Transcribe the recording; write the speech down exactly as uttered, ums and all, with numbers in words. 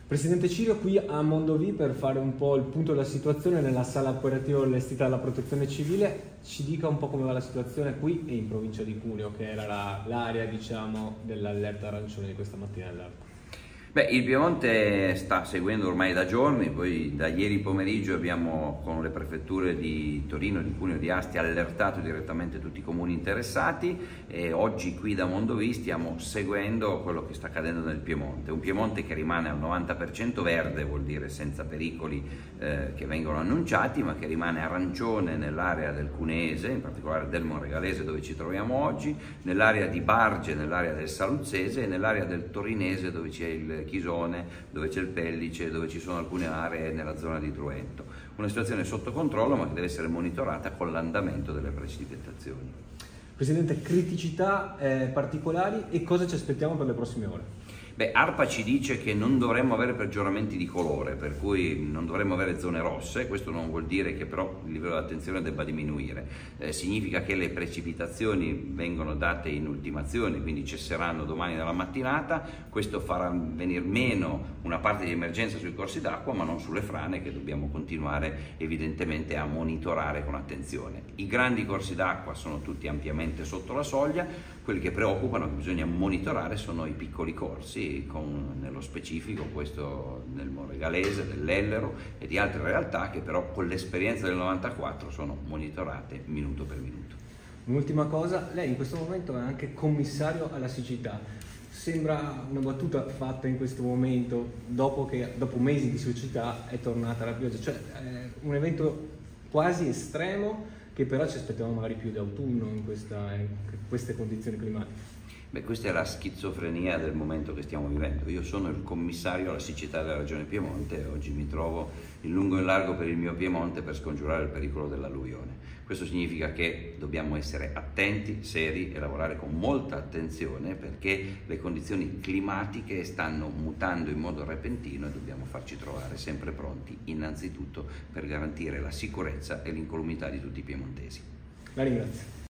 Presidente Cirio, qui a Mondovì per fare un po' il punto della situazione nella sala operativa allestita dalla Protezione Civile, ci dica un po' come va la situazione qui e in provincia di Cuneo, che era l'area la, diciamo, dell'allerta arancione di questa mattina all'alto. Beh, il Piemonte sta seguendo ormai da giorni, poi da ieri pomeriggio abbiamo con le prefetture di Torino, di Cuneo e di Asti allertato direttamente tutti i comuni interessati e oggi qui da Mondovì stiamo seguendo quello che sta accadendo nel Piemonte. Un Piemonte che rimane al novanta per cento verde, vuol dire senza pericoli eh, che vengono annunciati, ma che rimane arancione nell'area del Cuneese, in particolare del Monregalese dove ci troviamo oggi, nell'area di Barge, nell'area del Saluzzese e nell'area del Torinese dove c'è il Chisone, dove c'è il Pellice, dove ci sono alcune aree nella zona di Truento. Una situazione sotto controllo ma che deve essere monitorata con l'andamento delle precipitazioni. Presidente, criticità eh, particolari e cosa ci aspettiamo per le prossime ore? Beh, ARPA ci dice che non dovremmo avere peggioramenti di colore, per cui non dovremmo avere zone rosse. Questo non vuol dire che però il livello di attenzione debba diminuire, eh, significa che le precipitazioni vengono date in ultimazione, quindi cesseranno domani nella mattinata. Questo farà venire meno una parte di emergenza sui corsi d'acqua, ma non sulle frane che dobbiamo continuare evidentemente a monitorare con attenzione. I grandi corsi d'acqua sono tutti ampiamente sotto la soglia, quelli che preoccupano, che bisogna monitorare, sono i piccoli corsi, con nello specifico questo nel Monregalese, dell'Ellero e di altre realtà che però con l'esperienza del novantaquattro sono monitorate minuto per minuto. Un'ultima cosa, lei in questo momento è anche commissario alla siccità. Sembra una battuta fatta in questo momento, dopo che dopo mesi di siccità è tornata la pioggia, cioè è un evento quasi estremo che però ci aspettiamo magari più d'autunno in, questa, in queste condizioni climatiche. Beh, questa è la schizofrenia del momento che stiamo vivendo. Io sono il commissario alla siccità della Regione Piemonte e oggi mi trovo in lungo e in largo per il mio Piemonte per scongiurare il pericolo dell'alluvione. Questo significa che dobbiamo essere attenti, seri e lavorare con molta attenzione perché le condizioni climatiche stanno mutando in modo repentino e dobbiamo farci trovare sempre pronti, innanzitutto per garantire la sicurezza e l'incolumità di tutti i piemontesi. La ringrazio.